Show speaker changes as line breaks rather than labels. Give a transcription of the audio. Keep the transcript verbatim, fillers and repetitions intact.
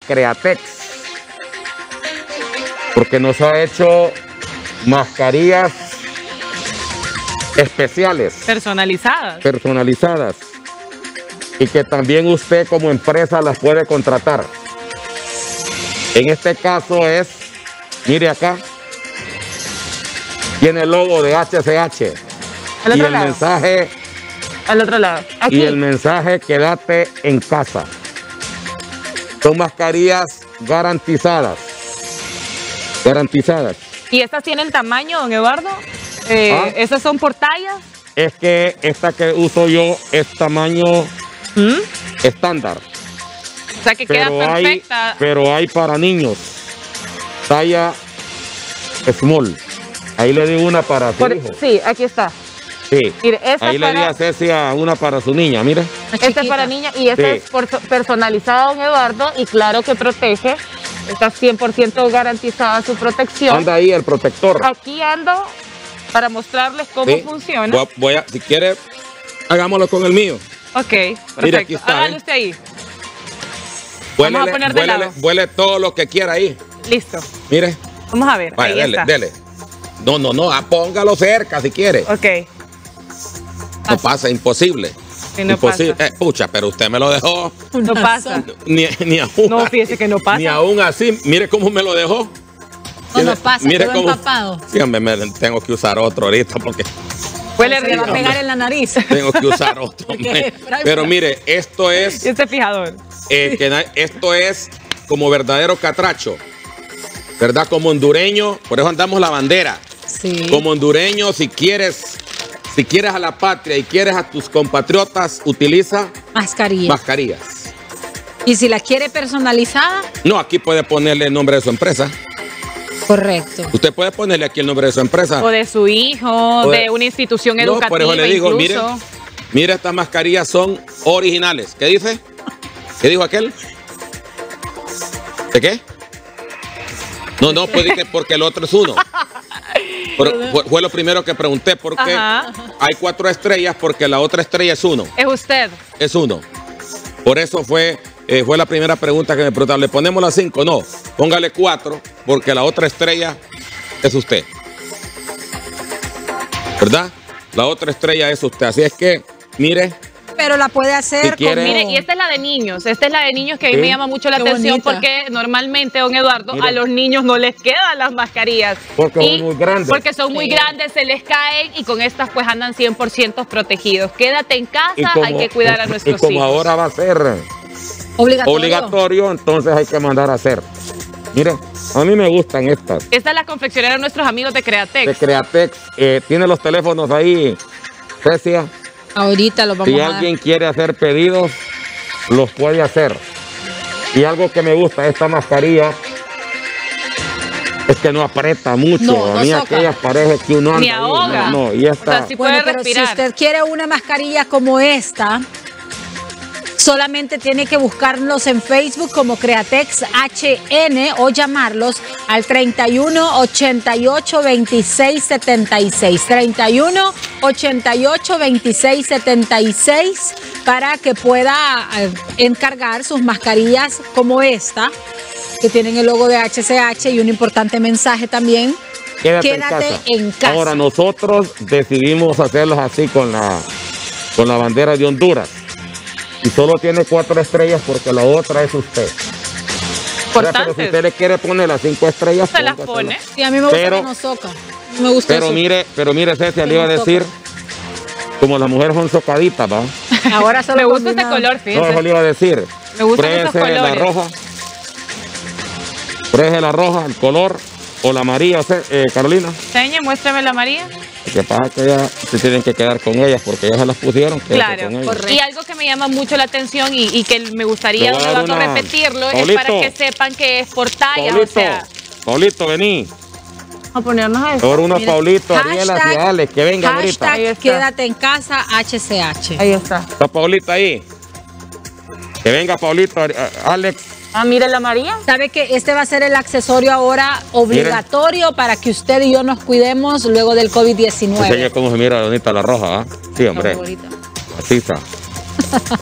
Createx, porque nos ha hecho mascarillas especiales,
personalizadas,
personalizadas, y que también usted como empresa las puede contratar. En este caso es, mire acá, tiene el logo de H C H
al
y
otro
el
lado.
mensaje,
Al otro lado. Aquí.
y el mensaje quédate en casa. Son mascarillas garantizadas, garantizadas.
¿Y estas tienen tamaño, don Eduardo? Eh,
¿Ah?
¿Esas son por tallas?
Es que esta que uso yo es tamaño
¿Mm?
estándar.
O sea que queda
Pero hay,
perfecta.
pero hay para niños, talla small. Ahí le di una para su
Por-
hijo.
sí, aquí está.
Sí.
Mire, esta
Ahí le di
para-
a Cecia una para su niña, mire.
Esta es para niña y esta
Sí.
es por- personalizada, don Eduardo, y claro que protege. Está cien por ciento garantizada su protección.
Anda ahí el protector.
Aquí ando para mostrarles cómo
Sí.
funciona.
Voy a- voy a- si quiere, hagámoslo con el mío.
Ok, perfecto.
Mire, aquí está,
Hágalo
¿eh?
usted ahí.
Vuélele,
Vamos a poner de
vuélele-
lado.
vuele todo lo que quiera ahí.
Listo.
Mire.
Vamos a ver.
Vaya,
ahí
dele,
está.
dele. No, no, no, ah, póngalo cerca si quiere.
Ok.
No pasa, imposible.
Sí, no
imposible.
pasa.
Eh, pucha, pero usted me lo dejó.
No pasa.
Ni, ni aún.
No, fíjese que no pasa.
Ni aún así, mire cómo me lo dejó.
No, no pasa,
Mire
todo empapado.
Sí, hombre, me tengo que usar otro ahorita porque
Huele
Se le va a
rico.
pegar en la nariz.
tengo que usar otro.
Porque
hombre.
spray
Pero
para-
mire, esto es,
Y este fijador.
eh, que na- esto es como verdadero catracho, ¿verdad? Como hondureño, por eso andamos la bandera.
Sí.
Como hondureño, si quieres, si quieres a la patria y quieres a tus compatriotas, utiliza
Mascarilla.
mascarillas.
Y si la quiere personalizada,
No, aquí puede ponerle el nombre de su empresa.
correcto.
Usted puede ponerle aquí el nombre de su empresa.
O de su hijo,
O de-
de una institución
No,
educativa.
por eso le digo, mire,
incluso.
mire, estas mascarillas son originales. ¿Qué dice? ¿Qué dijo aquel? ¿De qué? No, no, pues dije porque el otro es uno. Pero fue, fue lo primero que pregunté, porque
Ajá.
hay cuatro estrellas porque la otra estrella es uno.
Es usted.
Es uno. Por eso fue, eh, fue la primera pregunta que me preguntaron. ¿Le ponemos las cinco? No, póngale cuatro porque la otra estrella es usted. ¿Verdad? La otra estrella es usted. Así es que, mire,
Pero la puede hacer
Si quiere-
como...
Mire, y esta es la de niños. Esta es la de niños que a mí
Sí.
me llama mucho la
Qué
atención
bonita.
porque normalmente, don Eduardo,
Mire.
a los niños no les quedan las mascarillas.
Porque
Y-
son muy grandes.
Porque son muy
Sí.
grandes, se les caen y con estas pues andan cien por ciento protegidos. Quédate en casa,
y como,
hay que cuidar a nuestros
y como
hijos.
ahora va a ser
obligatorio.
obligatorio, entonces hay que mandar a hacer. Mire, a mí me gustan estas.
Esta es la confeccionera de nuestros amigos de Createx.
De Createx, eh, tiene los teléfonos ahí, Cecia.
Ahorita lo vamos
Si
a dar.
alguien quiere hacer pedidos, los puede hacer. Y algo que me gusta de esta mascarilla es que no aprieta mucho.
No,
a
no
mí
soca.
aquellas parece que uno anda
Ni
ahí,
ahoga.
No, no, y
O
esta,
sea, sí
Bueno,
puede
pero
respirar.
si usted quiere una mascarilla como esta, solamente tiene que buscarlos en Facebook como Createx H N o llamarlos al treinta y uno, ochenta y ocho, veintiséis, setenta y seis. treinta y uno, ochenta y ocho, veintiséis, setenta y seis para que pueda eh, encargar sus mascarillas como esta, que tienen el logo de H C H y un importante mensaje también.
quédate,
Quédate
en, casa.
en casa.
Ahora nosotros decidimos hacerlos así con la, con la bandera de Honduras. Y solo tiene cuatro estrellas porque la otra es usted. Ahora, pero si
Importantes.
usted le quiere poner las cinco estrellas,
Se las
póngasela.
pone.
Sí, a mí me gusta
Pero-
que no soca. Me gusta
Pero
eso.
mire, pero mire, Cecia,
Que
le iba a
no
decir, como las mujeres son socaditas, ¿va?
Ahora solo
Me gusta este
combinado.
color,
No,
fíjense.
eso le iba a decir.
Me gustan esos
Pruébese la
colores.
roja. Pruébese la roja, el color, o la amarilla, o sea, eh, Carolina.
Seña, muéstrame la María.
Lo que pasa es que ya se tienen que quedar con ellas porque ellas se las pusieron. quédate
Claro,
con ellas.
correcto.
y algo que me llama mucho la atención y, y que me gustaría,
Le voy a
don
dar
Eduardo,
una-
repetirlo, es
Paulito.
para que sepan que es por tallas, o
Paulito,
sea,
Paulito, vení.
a ponernos a eso.
Ahora unos
Mire,
Paulito, Ariela y
hashtag-
Alex, que vengan
Hashtag
ahorita.
Ahí está.
quédate en casa H C H.
Ahí está.
Está Paulito ahí. Que venga Paulito, Ari- Alex.
Ah, mire la María.
¿Sabe que este va a ser el accesorio ahora obligatorio para que usted y yo nos cuidemos luego del COVID
Enseña
diecinueve?
cómo se mira bonita la roja, ¿ah? Sí, hombre.
Muy bonita.
Así está.